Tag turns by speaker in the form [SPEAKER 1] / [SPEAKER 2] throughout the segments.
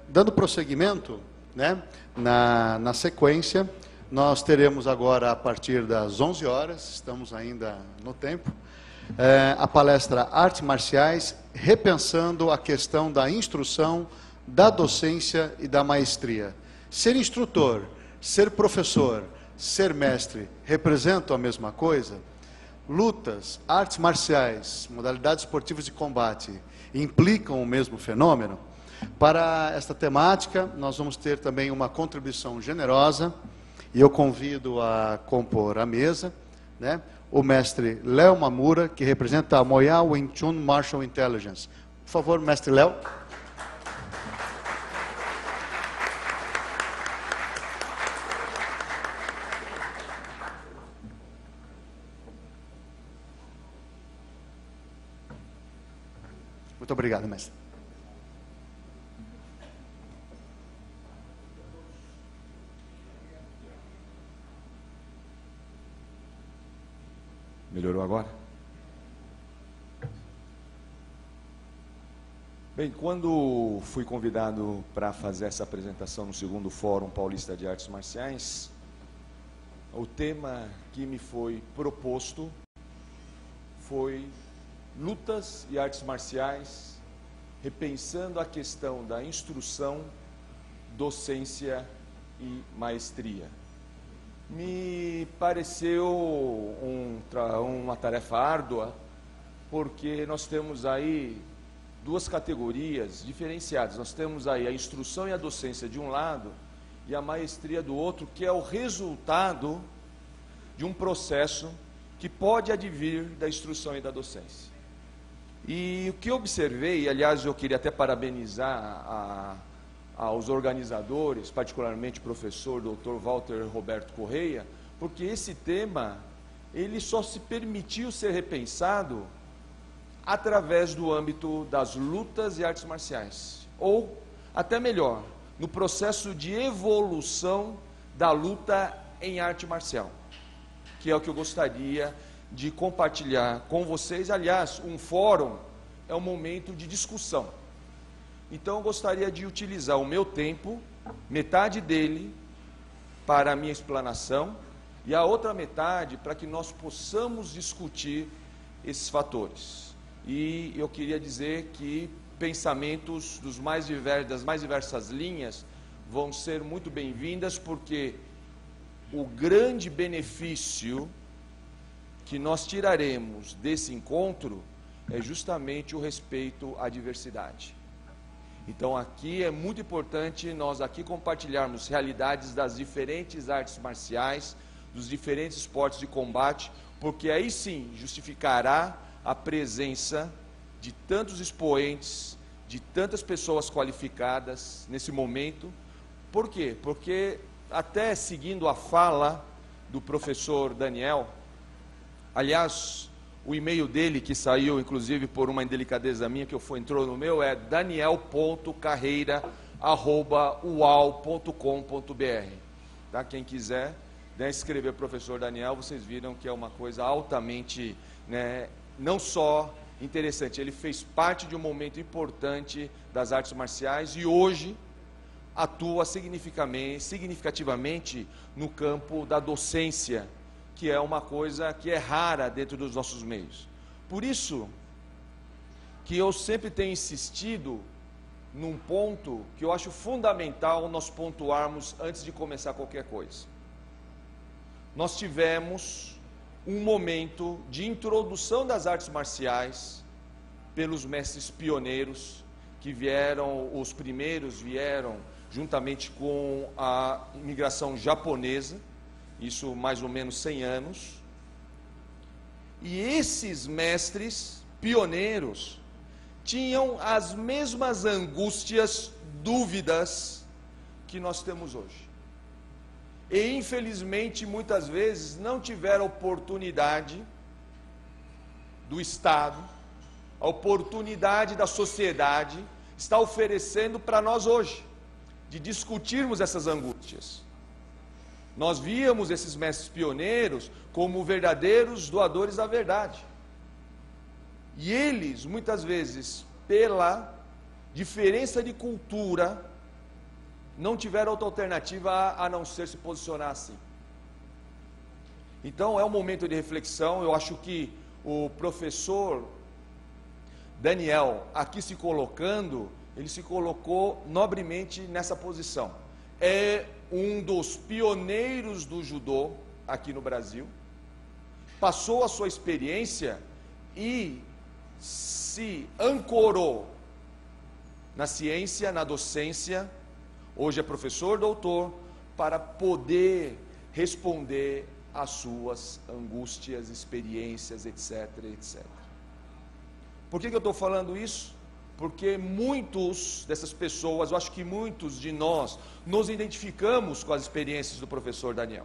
[SPEAKER 1] Dando prosseguimento, né, na sequência, nós teremos agora, a partir das 11 horas, estamos ainda no tempo, a palestra Artes Marciais, repensando a questão da instrução, da docência e da maestria. Ser instrutor, ser professor, ser mestre, representam a mesma coisa? Lutas, artes marciais, modalidades esportivas de combate, implicam o mesmo fenômeno? Para esta temática, nós vamos ter também uma contribuição generosa, e eu convido a compor a mesa, né, o mestre Léo Mamura, que representa a Moya Wing Chun Martial Intelligence. Por favor, mestre Léo. Muito obrigado, mestre.
[SPEAKER 2] Melhorou agora? Bem, quando fui convidado para fazer essa apresentação no segundo Fórum Paulista de Artes Marciais, o tema que me foi proposto foi lutas e artes marciais, repensando a questão da instrução, docência e maestria. Me pareceu uma tarefa árdua, porque nós temos aí duas categorias diferenciadas. Nós temos aí a instrução e a docência de um lado e a maestria do outro, que é o resultado de um processo que pode advir da instrução e da docência. E o que eu observei, e aliás eu queria até parabenizar aos organizadores, particularmente o professor Dr. Walter Roberto Correia, porque esse tema, ele só se permitiu ser repensado através do âmbito das lutas e artes marciais. Ou, até melhor, no processo de evolução da luta em arte marcial, que é o que eu gostaria de compartilhar com vocês. Aliás, um fórum é um momento de discussão. Então, eu gostaria de utilizar o meu tempo, metade dele, para a minha explanação, e a outra metade para que nós possamos discutir esses fatores. E eu queria dizer que pensamentos das mais diversas linhas vão ser muito bem-vindas, porque o grande benefício que nós tiraremos desse encontro é justamente o respeito à diversidade. Então aqui é muito importante nós aqui compartilharmos realidades das diferentes artes marciais, dos diferentes esportes de combate, porque aí sim justificará a presença de tantos expoentes, de tantas pessoas qualificadas nesse momento. Por quê? Porque até seguindo a fala do professor Daniel, aliás, o e-mail dele, que saiu inclusive por uma indelicadeza minha, entrou no meu, é daniel.carreira@ual.com.br. Tá? Quem quiser, né, escrever professor Daniel, vocês viram que é uma coisa altamente, né, não só interessante, ele fez parte de um momento importante das artes marciais e hoje atua significativamente no campo da docência, que é uma coisa que é rara dentro dos nossos meios. Por isso que eu sempre tenho insistido num ponto que eu acho fundamental nós pontuarmos antes de começar qualquer coisa. Nós tivemos um momento de introdução das artes marciais pelos mestres pioneiros, que vieram, os primeiros vieram juntamente com a imigração japonesa, isso mais ou menos 100 anos, e esses mestres pioneiros tinham as mesmas angústias, dúvidas que nós temos hoje. E infelizmente muitas vezes não tiveram oportunidade do Estado, a oportunidade da sociedade está oferecendo para nós hoje, de discutirmos essas angústias. Nós víamos esses mestres pioneiros como verdadeiros doadores da verdade. E eles, muitas vezes, pela diferença de cultura, não tiveram outra alternativa a não ser se posicionar assim. Então é um momento de reflexão. Eu acho que o professor Daniel, aqui se colocando, ele se colocou nobremente nessa posição. É um dos pioneiros do judô aqui no Brasil, passou a sua experiência e se ancorou na ciência, na docência, hoje é professor doutor, para poder responder às suas angústias, experiências, etc, etc. Por que eu estou falando isso? Porque muitos dessas pessoas, eu acho que muitos de nós, nos identificamos com as experiências do professor Daniel.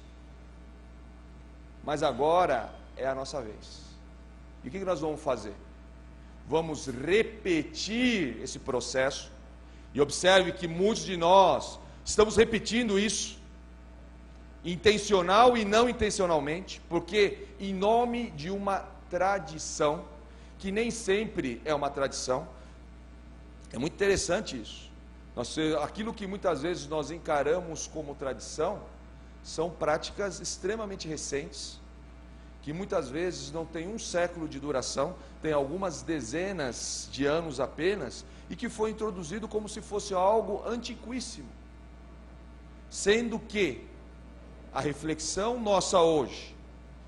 [SPEAKER 2] Mas agora é a nossa vez. E o que nós vamos fazer? Vamos repetir esse processo. E observe que muitos de nós estamos repetindo isso, intencional e não intencionalmente, porque em nome de uma tradição, que nem sempre é uma tradição. É muito interessante isso. Aquilo que muitas vezes nós encaramos como tradição, são práticas extremamente recentes, que muitas vezes não tem um século de duração, tem algumas dezenas de anos apenas, e que foi introduzido como se fosse algo antiquíssimo. Sendo que a reflexão nossa hoje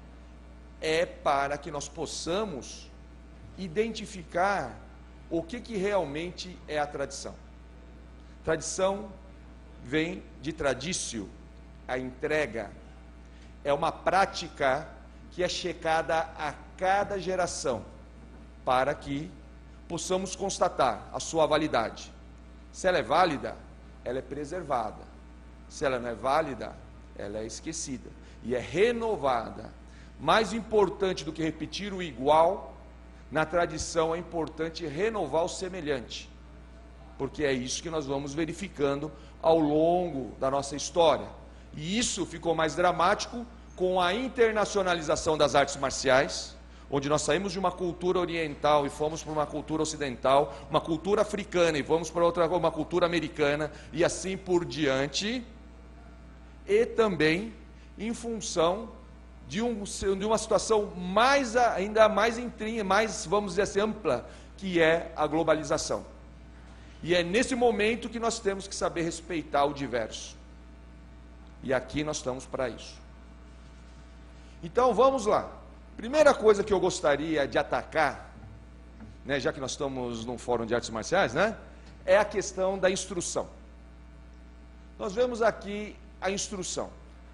[SPEAKER 2] é para que nós possamos identificar o que realmente é a tradição. Tradição vem de traditio, a entrega. É uma prática que é checada a cada geração, para que possamos constatar a sua validade. Se ela é válida, ela é preservada. Se ela não é válida, ela é esquecida e é renovada. Mais importante do que repetir o igual, na tradição é importante renovar o semelhante, porque é isso que nós vamos verificando ao longo da nossa história. E isso ficou mais dramático com a internacionalização das artes marciais, onde nós saímos de uma cultura oriental e fomos para uma cultura ocidental, uma cultura africana e vamos para outra, uma cultura americana, e assim por diante, e também em função de uma situação ainda mais, vamos dizer assim, ampla, que é a globalização. E é nesse momento que nós temos que saber respeitar o diverso. E aqui nós estamos para isso. Então vamos lá. Primeira coisa que eu gostaria de atacar, né, já que nós estamos num fórum de artes marciais, né, é a questão da instrução. Nós vemos aqui a instrução.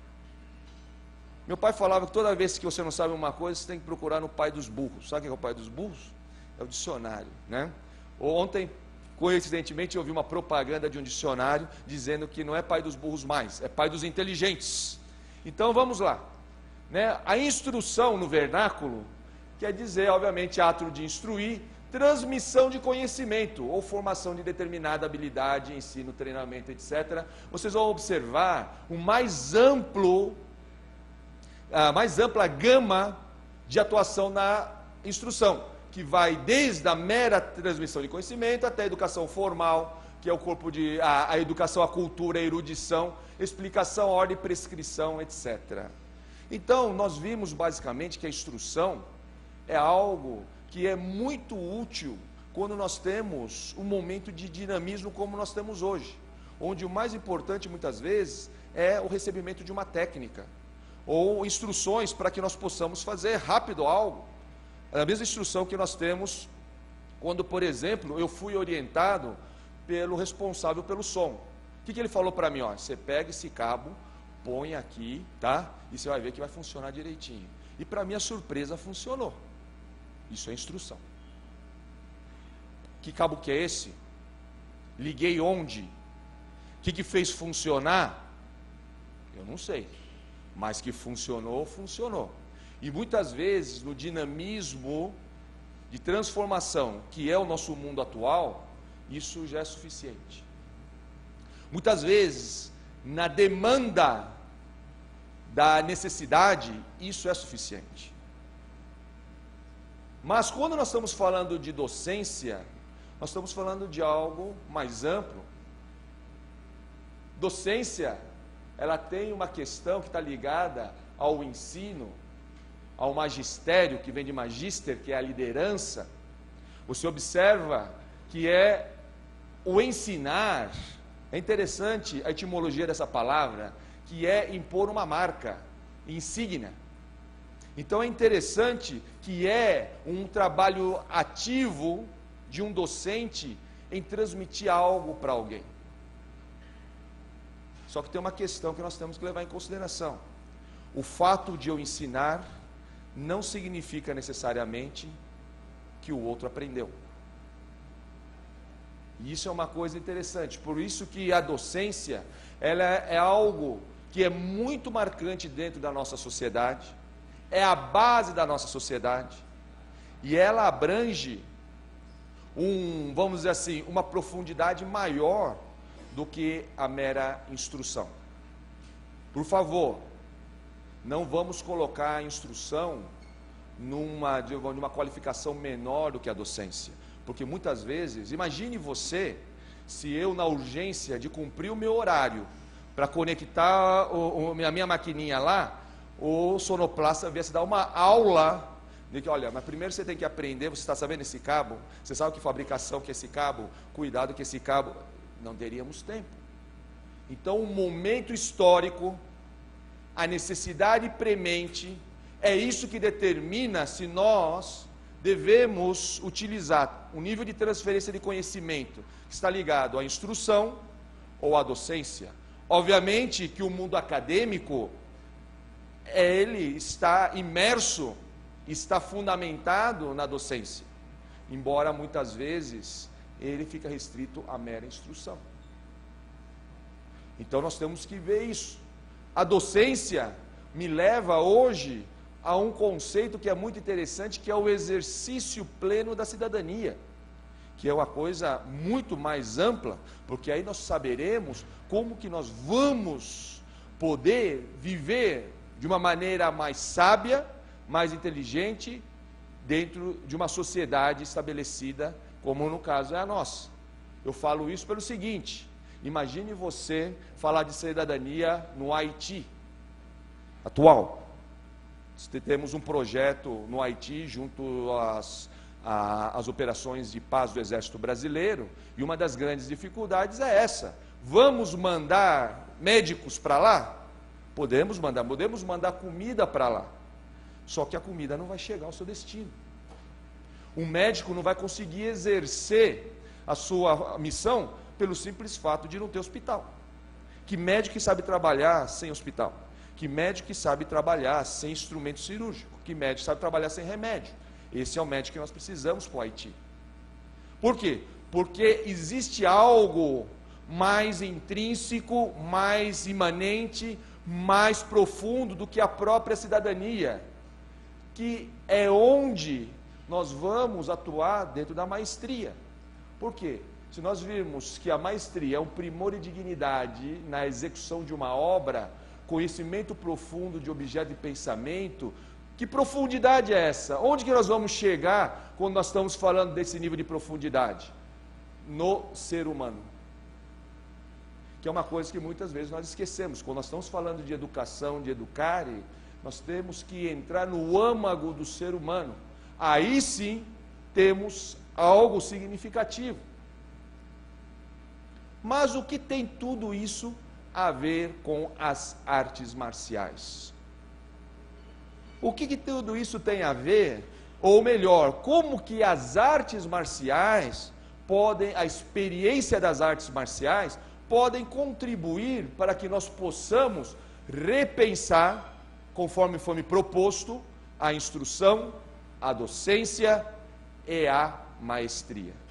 [SPEAKER 2] Meu pai falava que toda vez que você não sabe uma coisa, você tem que procurar no pai dos burros. Sabe o que é o pai dos burros? É o dicionário, né? Ontem, coincidentemente, eu vi uma propaganda de um dicionário dizendo que não é pai dos burros mais, é pai dos inteligentes. Então vamos lá, né? A instrução no vernáculo quer dizer, obviamente, ato de instruir, transmissão de conhecimento ou formação de determinada habilidade, ensino, treinamento, etc. Vocês vão observar a mais ampla gama de atuação na instrução, que vai desde a mera transmissão de conhecimento até a educação formal, que é o corpo de a educação, a cultura, a erudição, explicação, ordem, prescrição, etc. Então, nós vimos basicamente que a instrução é algo que é muito útil quando nós temos um momento de dinamismo como nós temos hoje, onde o mais importante muitas vezes é o recebimento de uma técnica, ou instruções para que nós possamos fazer rápido algo. A mesma instrução que nós temos quando, por exemplo, eu fui orientado pelo responsável pelo som. O que ele falou para mim? Ó, você pega esse cabo, põe aqui, tá? E você vai ver que vai funcionar direitinho. E para minha surpresa funcionou. Isso é instrução. Que cabo que é esse? Liguei onde? O que fez funcionar? Eu não sei. Mas que funcionou, funcionou. E muitas vezes, no dinamismo de transformação, que é o nosso mundo atual, isso já é suficiente. Muitas vezes, na demanda da necessidade, isso é suficiente. Mas quando nós estamos falando de docência, nós estamos falando de algo mais amplo. Docência, ela tem uma questão que está ligada ao ensino, ao magistério, que vem de magister, que é a liderança. Você observa que é o ensinar. É interessante a etimologia dessa palavra, que é impor uma marca, insígnia. Então é interessante que é um trabalho ativo de um docente em transmitir algo para alguém. Só que tem uma questão que nós temos que levar em consideração. O fato de eu ensinar não significa necessariamente que o outro aprendeu. E isso é uma coisa interessante. Por isso que a docência, ela é algo que é muito marcante dentro da nossa sociedade, é a base da nossa sociedade, e ela abrange vamos dizer assim, uma profundidade maior do que a mera instrução. Por favor, não vamos colocar a instrução de uma qualificação menor do que a docência, porque muitas vezes, imagine você, se eu na urgência de cumprir o meu horário, para conectar a minha maquininha lá, o sonoplasta viesse dar uma aula, de que, olha, mas primeiro você tem que aprender, você está sabendo esse cabo, você sabe que fabricação que é esse cabo, cuidado que esse cabo, não teríamos tempo. Então, o momento histórico, a necessidade premente, é isso que determina se nós devemos utilizar um nível de transferência de conhecimento que está ligado à instrução ou à docência. Obviamente que o mundo acadêmico, ele está imerso, está fundamentado na docência, embora muitas vezes ele fica restrito à mera instrução. Então nós temos que ver isso. A docência me leva hoje a um conceito que é muito interessante, que é o exercício pleno da cidadania, que é uma coisa muito mais ampla, porque aí nós saberemos como que nós vamos poder viver de uma maneira mais sábia, mais inteligente, dentro de uma sociedade estabelecida, como no caso é a nossa. Eu falo isso pelo seguinte: imagine você falar de cidadania no Haiti atual. Temos um projeto no Haiti junto às operações de paz do Exército Brasileiro, e uma das grandes dificuldades é essa. Vamos mandar médicos para lá? Podemos mandar comida para lá. Só que a comida não vai chegar ao seu destino. Um médico não vai conseguir exercer a sua missão pelo simples fato de não ter hospital. Que médico que sabe trabalhar sem hospital? Que médico que sabe trabalhar sem instrumento cirúrgico? Que médico que sabe trabalhar sem remédio? Esse é o médico que nós precisamos para o Haiti. Por quê? Porque existe algo mais intrínseco, mais imanente, mais profundo do que a própria cidadania, que é onde nós vamos atuar dentro da maestria. Por quê? Se nós virmos que a maestria é um primor e dignidade na execução de uma obra, conhecimento profundo de objeto de pensamento, que profundidade é essa? Onde que nós vamos chegar quando nós estamos falando desse nível de profundidade? No ser humano. Que é uma coisa que muitas vezes nós esquecemos. Quando nós estamos falando de educação, de educare, nós temos que entrar no âmago do ser humano. Aí sim temos algo significativo. Mas o que tem tudo isso a ver com as artes marciais? O que tudo isso tem a ver? Ou melhor, como que as artes marciais podem, a experiência das artes marciais, podem contribuir para que nós possamos repensar, conforme foi me proposto, a instrução, a docência e a maestria.